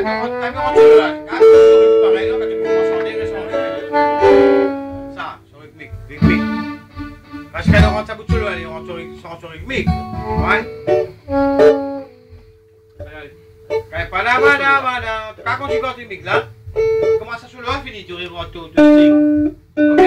pareil, là, quand tu commences à changer, ça, sur rythmique, rythmique. Parce qu'elle rentre sa bouche solo, elle rentre sur rythmique. Ouais. Quand pas là, quand tu continues rythmique là, commence à solo, fini, tu reviens au string. Ok?